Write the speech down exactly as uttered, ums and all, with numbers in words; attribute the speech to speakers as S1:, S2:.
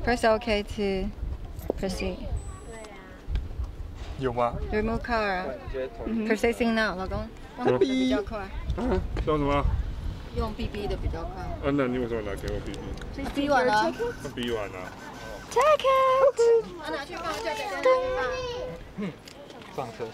S1: Press OK to proceed.
S2: 有吗
S1: Remove car. Processing now， 老公。用 B 比较快。
S3: 啊，叫什么？
S1: 用 B B 的比较快。
S3: 啊，那你为什么拿给我 B B？
S1: 他 B 完了。
S3: 他 B 完了。
S1: Check it。拿去放，叫姐姐拿去放。
S2: 上车。